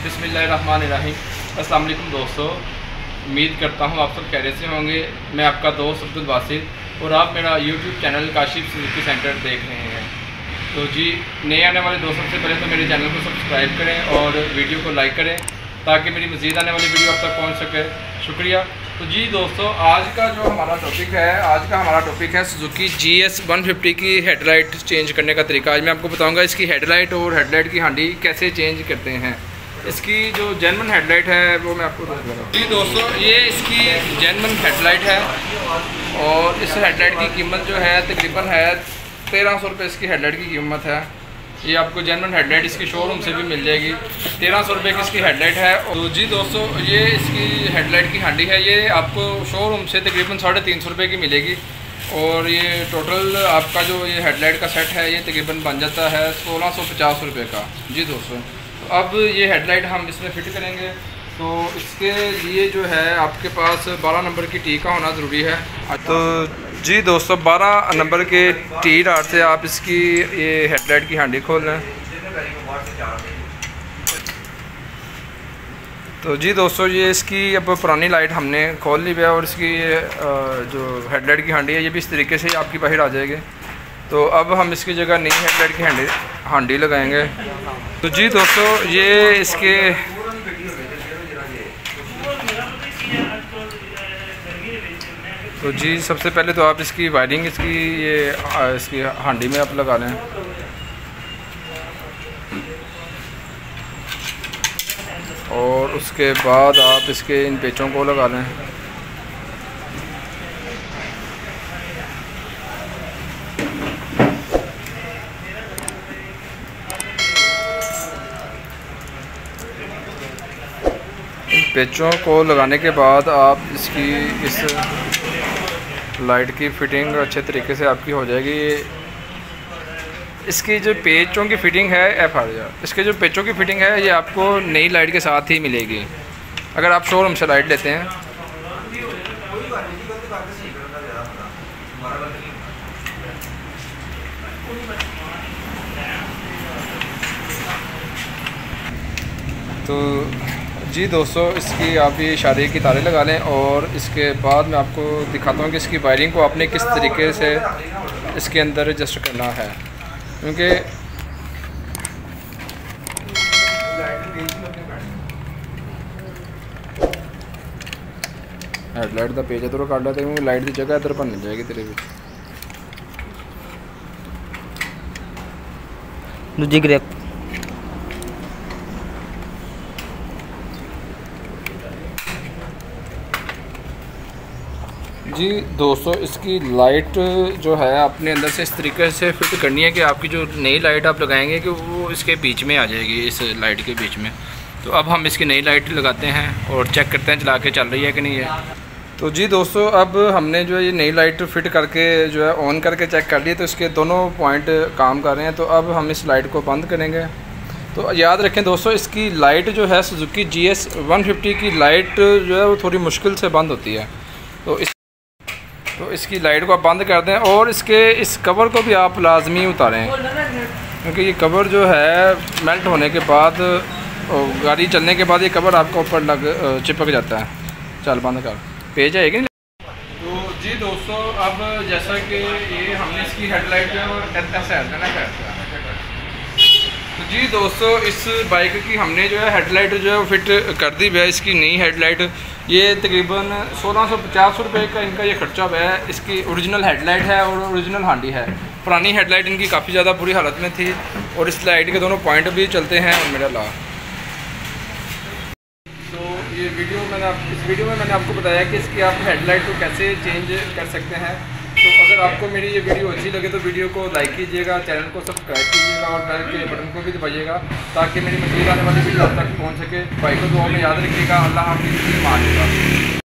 बिस्मिल्लाहिर्रहमानिर्रहीम। अस्सलाम वालेकुम दोस्तों, उम्मीद करता हूँ आप सब खैरियत से होंगे। मैं आपका दोस्त अब्दुल बासित और आप मेरा YouTube channel Kashif Suzuki centre देख रहे हैं। तो जी, नए आने वाले दोस्तों से पहले तो मेरे चैनल को सब्सक्राइब करें और वीडियो को लाइक करें ताकि मेरी मज़ीद आने वाली वीडियो आप तक पहुँच सके। शुक्रिया। तो जी दोस्तों, आज का हमारा टॉपिक है सुजुकी GS 150 की हेडलाइट चेंज करने का तरीका। आज मैं आपको बताऊंगा इसकी हेडलाइट और हेडलाइट की हांडी कैसे चेंज करते हैं। इसकी जो जेन्युइन हेडलाइट है वो मैं आपको बता रहा हूँ। जी दोस्तों, ये इसकी जेन्युइन हेडलाइट है और इस हेडलाइट की कीमत जो है तकरीबन है 1300 रुपये। इसकी हेडलाइट की कीमत है। ये आपको जेन्युइन हेडलाइट इसकी शोरूम से भी मिल जाएगी। 1300 रुपये की इसकी हेडलाइट है। तो जी दोस्तों, ये इसकी हेडलाइट की हांडी है। ये आपको शोरूम से तकरीबन 350 रुपये की मिलेगी और ये टोटल आपका जो ये हेडलाइट का सेट है ये तकरीबन बन जाता है 1650 रुपये का। जी दोस्तों, तो अब ये हेडलाइट हम इसमें फ़िट करेंगे। तो इसके लिए जो है आपके पास 12 नंबर की टी का होना ज़रूरी है। तो जी दोस्तों, 12 नंबर के टी डाट से आप इसकी ये हेडलाइट की हांडी खोल लें। तो जी दोस्तों, ये इसकी अब पुरानी लाइट हमने खोल ली है और इसकी जो हेडलाइट की हांडी है ये भी इस तरीके से आपकी बाहर आ जाएगी। तो अब हम इसकी जगह नई हेडलाइट की हांडी लगाएंगे। तो जी दोस्तों, ये इसके तो जी सबसे पहले तो आप इसकी वायरिंग इसकी हांडी में आप लगा लें। और उसके बाद आप इसके इन पेचों को लगा लें। इन पेचों को लगाने के बाद आप इसकी इस लाइट की फिटिंग अच्छे तरीके से आपकी हो जाएगी। इसकी जो पेचों की फिटिंग है इसके जो पेचों की फिटिंग है ये आपको नई लाइट के साथ ही मिलेगी अगर आप शोरूम से लाइट लेते हैं। तो जी दोस्तों, इसकी आप ये इशारे की तारें लगा लें और इसके बाद मैं आपको दिखाता हूँ कि इसकी वायरिंग को आपने किस तरीके से इसके अंदर एडजस्ट करना है। क्योंकि हेडलाइट का पेज इधर काट लेते हैं, लाइट की जगह इधर बन जाएगी तेरे दूजी ग्रेप। जी दोस्तों, इसकी लाइट जो है अपने अंदर से इस तरीके से फिट करनी है कि आपकी जो नई लाइट आप लगाएंगे कि वो इसके बीच में आ जाएगी, इस लाइट के बीच में। तो अब हम इसकी नई लाइट लगाते हैं और चेक करते हैं चला के चल रही है कि नहीं है। तो जी दोस्तों, अब हमने जो है ये नई लाइट फिट करके जो है ऑन करके चेक कर लिए। तो इसके दोनों पॉइंट काम कर रहे हैं। तो अब हम इस लाइट को बंद करेंगे। तो याद रखें दोस्तों, इसकी लाइट जो है सुजुकी GS 150 की लाइट जो है वो थोड़ी मुश्किल से बंद होती है। तो इसकी लाइट को आप बंद कर दें और इस कवर को भी आप लाजमी उतारें क्योंकि ये कवर जो है मेल्ट होने के बाद गाड़ी चलने के बाद ये कवर आपका ऊपर चिपक जाता है। चल बंद कर, पेज है कि नहीं। तो जी दोस्तों, अब जैसा कि ये हमने इसकी हेडलाइट जो है वो ऐसा है। तो जी दोस्तों, इस बाइक की हमने जो है हेडलाइट जो है वो फिट कर दी है। इसकी नई हेडलाइट ये तकरीबन 1650 रुपये का इनका ये खर्चा हुआ है। इसकी ओरिजिनल हेडलाइट है और ओरिजिनल हांडी है। पुरानी हेडलाइट इनकी काफ़ी ज़्यादा बुरी हालत में थी और इस लाइट के दोनों पॉइंट भी चलते हैं और मेरा ला। तो ये इस वीडियो में मैंने आपको बताया कि इसकी आप हेडलाइट को कैसे चेंज कर सकते हैं। तो अगर आपको मेरी ये वीडियो अच्छी लगे तो वीडियो को लाइक कीजिएगा, चैनल को सब्सक्राइब कीजिएगा और बेल के बटन को भी दबाइएगा ताकि मेरी मज़ीद आने वाली वीडियो आप तक पहुँच सके। भाई को दुआ में याद रखिएगा। अल्लाह हाफ़िज़।